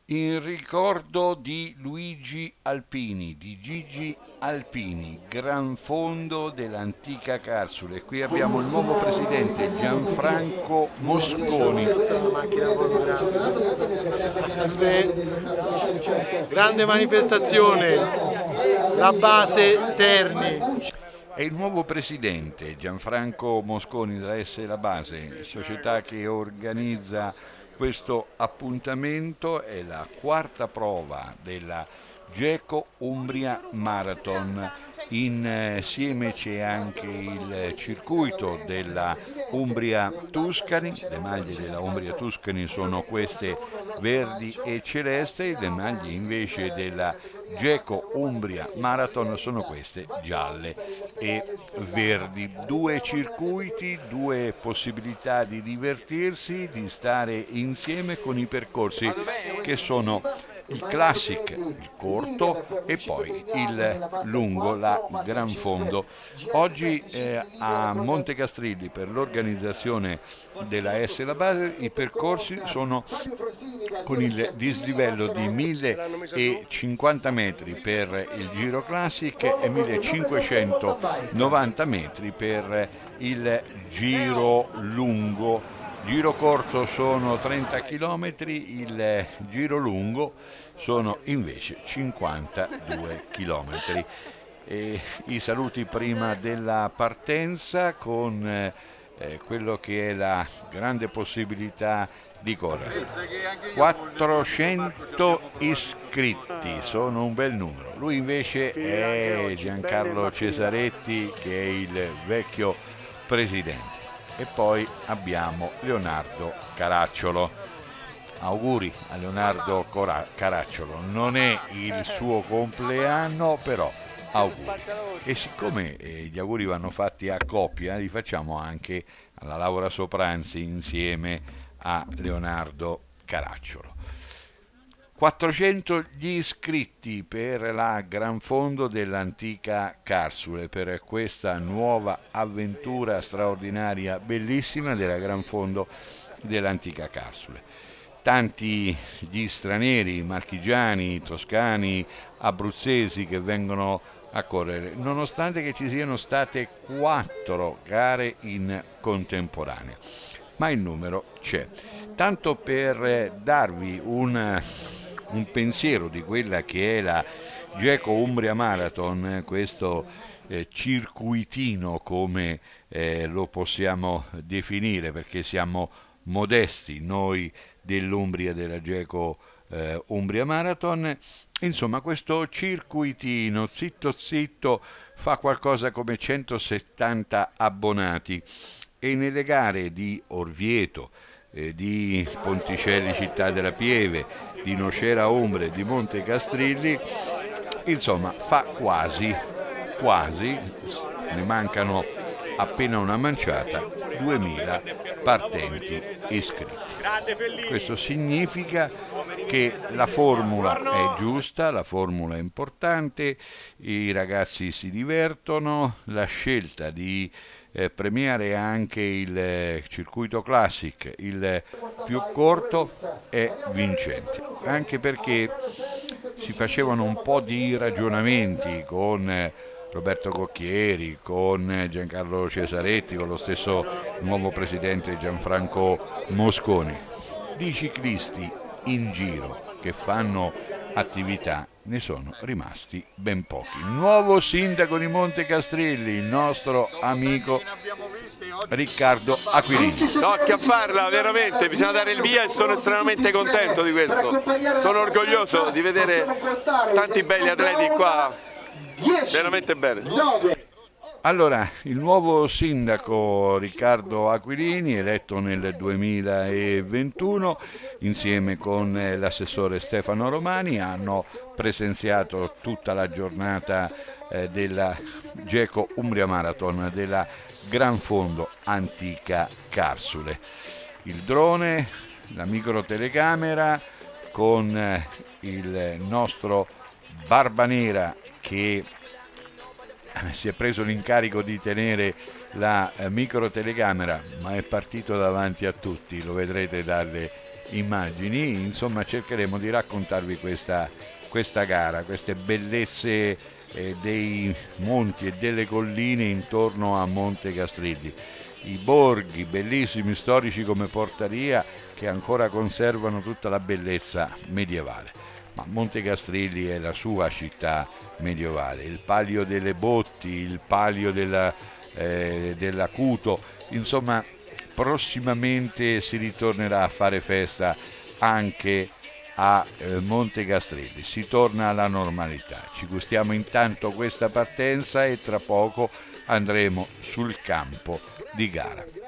In ricordo di Luigi Alpini, di Gigi Alpini, gran fondo dell'antica Carsule. Qui abbiamo il nuovo presidente Gianfranco Mosconi. Grande manifestazione, la base Terni. È il nuovo presidente Gianfranco Mosconi della S La Base, società che organizza questo appuntamento. È la quarta prova della Geco Umbria Marathon. Insieme c'è anche il circuito della Umbria Tuscany. Le maglie della Umbria Tuscany sono queste verdi e celeste, le maglie invece della Geco Umbria Marathon sono queste gialle e verdi. Due circuiti, due possibilità di divertirsi, di stare insieme con i percorsi che sono il classic, il corto, e poi il lungo, la gran fondo. Oggi a Monte Castrilli, per l'organizzazione della S La Base, i percorsi sono con il dislivello di 1050 metri per il giro classic e 1590 metri per il giro lungo. Giro corto sono 30 km, il giro lungo sono invece 52 km. I saluti prima della partenza con quello che è la grande possibilità di correre. 400 iscritti, sono un bel numero. Lui invece è Giancarlo Cesaretti, che è il vecchio presidente. E poi abbiamo Leonardo Caracciolo. Auguri a Leonardo Caracciolo, non è il suo compleanno, però auguri. E siccome gli auguri vanno fatti a coppia, li facciamo anche alla Laura Sopranzi insieme a Leonardo Caracciolo. 400 gli iscritti per la gran fondo dell'antica Carsule, per questa nuova avventura straordinaria, bellissima, della gran fondo dell'antica Carsule. Tanti gli stranieri, marchigiani, toscani, abruzzesi che vengono a correre, nonostante che ci siano state 4 gare in contemporanea, ma il numero c'è. Tanto per darvi un pensiero di quella che è la Geco Umbria Marathon, questo circuitino, come lo possiamo definire, perché siamo modesti noi dell'Umbria, della Geco Umbria Marathon. Insomma, questo circuitino zitto zitto fa qualcosa come 170 abbonati, e nelle gare di Orvieto, di Ponticelli Città della Pieve, di Nocera Umbre, di Monte Castrilli, insomma fa quasi, ne mancano appena una manciata, 2000 partenti iscritti. Questo significa che la formula è giusta, la formula è importante, i ragazzi si divertono, la scelta di premiare anche il circuito classic, il più corto, è vincente, anche perché si facevano un po' di ragionamenti con Roberto Cocchieri, con Giancarlo Cesaretti, con lo stesso nuovo presidente Gianfranco Mosconi. Di ciclisti in giro che fanno attività ne sono rimasti ben pochi. Nuovo sindaco di Monte Castrilli, il nostro amico Riccardo Aquilini. No, che a farla, veramente, bisogna dare il via e sono estremamente contento di questo. Sono orgoglioso di vedere tanti belli atleti qua, veramente bene. Allora, il nuovo sindaco Riccardo Aquilini, eletto nel 2021, insieme con l'assessore Stefano Romani, hanno presenziato tutta la giornata della Geco Umbria Marathon, della Gran Fondo Antica Carsule. Il drone, la microtelecamera, con il nostro Barbanera che si è preso l'incarico di tenere la microtelecamera, ma è partito davanti a tutti, lo vedrete dalle immagini, insomma cercheremo di raccontarvi questa gara, queste bellezze dei monti e delle colline intorno a Monte Castrilli, i borghi bellissimi storici come Portaria che ancora conservano tutta la bellezza medievale, ma Monte Castrilli è la sua città medievale, il Palio delle Botti, il Palio dell'Acuto, insomma prossimamente si ritornerà a fare festa anche a Monte Castrilli, si torna alla normalità. Ci gustiamo intanto questa partenza e tra poco andremo sul campo di gara.